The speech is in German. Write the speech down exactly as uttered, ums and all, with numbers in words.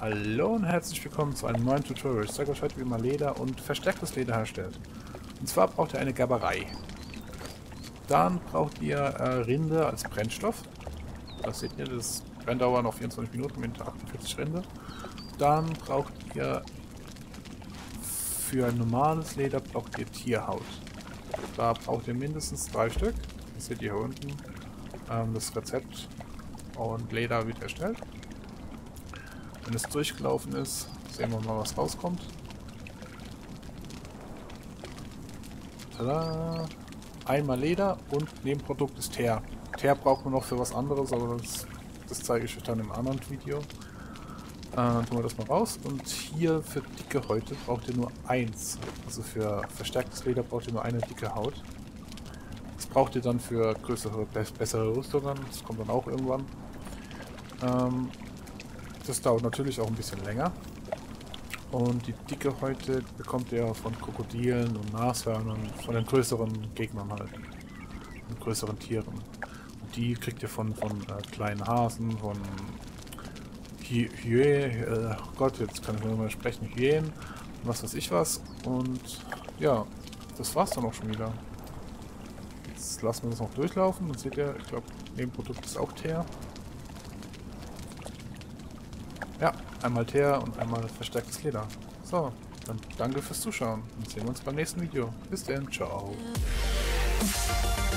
Hallo und herzlich willkommen zu einem neuen Tutorial. Ich zeige euch heute, wie man Leder und verstärktes Leder herstellt. Und zwar braucht ihr eine Gerberei. Dann braucht ihr äh, Rinde als Brennstoff. Das seht ihr, das Brenndauer noch vierundzwanzig Minuten mit achtundvierzig Rinde. Dann braucht ihr für normales Leder braucht ihr Tierhaut. Da braucht ihr mindestens drei Stück. Das seht ihr hier unten. Ähm, das Rezept und Leder wird erstellt. Wenn es durchgelaufen ist, sehen wir mal, was rauskommt. Tada! Einmal Leder und Nebenprodukt ist Teer. Teer braucht man noch für was anderes, aber das, das zeige ich euch dann im anderen Video. Äh, dann tun wir das mal raus. Und hier für dicke Häute braucht ihr nur eins. Also für verstärktes Leder braucht ihr nur eine dicke Haut. Das braucht ihr dann für größere, bessere Rüstungen. Das kommt dann auch irgendwann. Ähm, Das dauert natürlich auch ein bisschen länger. Und die dicke Häute bekommt ihr von Krokodilen und Nashörnern, von den größeren Gegnern halt. Von größeren Tieren. Und die kriegt ihr von, von äh, kleinen Hasen, von Hyänen, äh, oh Gott, jetzt kann ich nur mal sprechen, Hyänen und was weiß ich was. Und ja, das war's dann auch schon wieder. Jetzt lassen wir das noch durchlaufen. Dann seht ihr, ich glaube, Nebenprodukt ist auch Teer. Ja, einmal Teer und einmal verstärktes Leder. So, dann danke fürs Zuschauen und sehen wir uns beim nächsten Video. Bis dann, ciao.